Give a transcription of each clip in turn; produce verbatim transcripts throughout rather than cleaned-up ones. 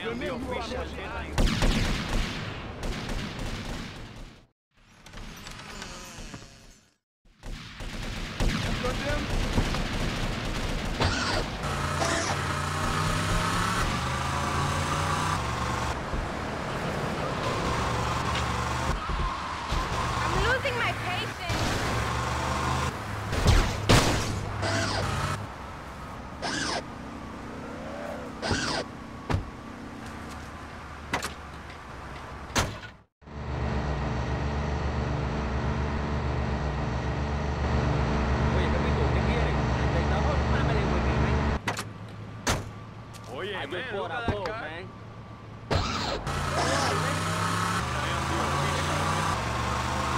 am the official Jedi. I'm losing my patience. Oye, I man, just look bought at a that boat, car. man. I am the official.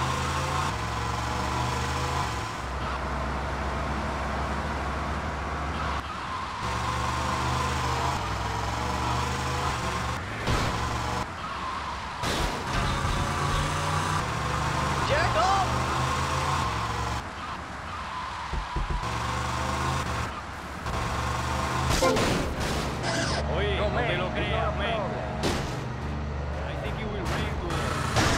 Jack off! Oye, No, no man, te lo it's creas, not a man. problem. I think you will rain today.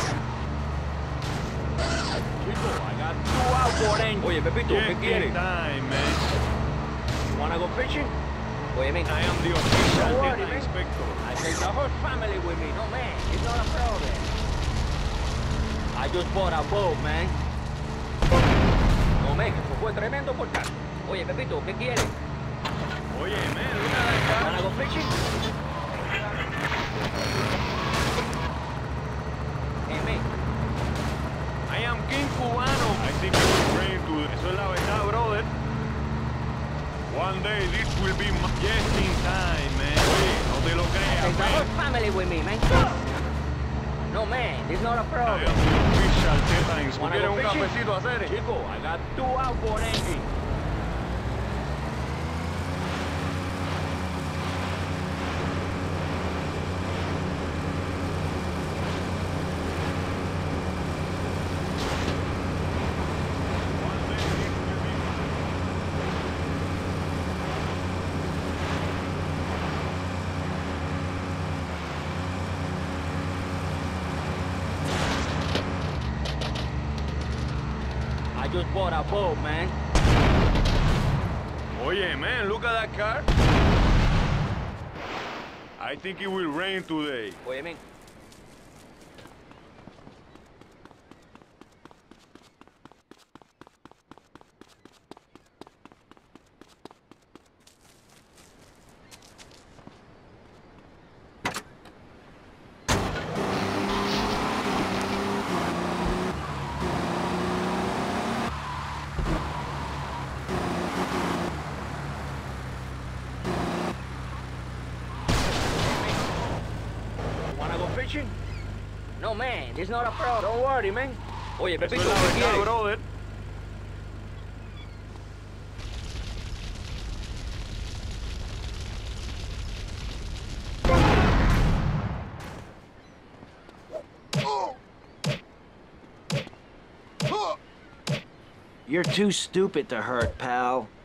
Chico, I got two outboard engines. Oye, Pepito, ¿qué Just in quieres? time, man. You wanna go fishing? Oye, man. I am the official Don't worry, Jedi man. inspector. I take the whole family with me. No, man, it's not a problem. I just bought a boat, man. No, man, eso fue tremendo portazo. Oye, Pepito, ¿qué quieres? Oye, man, look at that car. Wanna go fishing? Hey, man. I am King Cubano. I think it will rain today. Eso es la verdad, brother. One day this will be my... just in time, man. Oye, no te lo I creas, take the man. whole family with me, man. No, man, it's not a I problem. am the official Jedi inspector. Wanna ¿Quieres go un fishing? cafecito a hacer? Chico, I got two outboard engines. One day this will be my... I just bought a boat, man. Oye, man, look at that car. I think it will rain today. Oye, man. Wanna go fishing? No, man, it's not a problem. Don't worry, man. Oye, Eso Pepito, es la ¿qué verdad, quieres? brother. You're too stupid to hurt, pal.